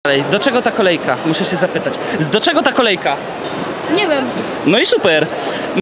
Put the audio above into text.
dalej. Do czego ta kolejka? Muszę się zapytać. Do czego ta kolejka? Nie wiem. No i super.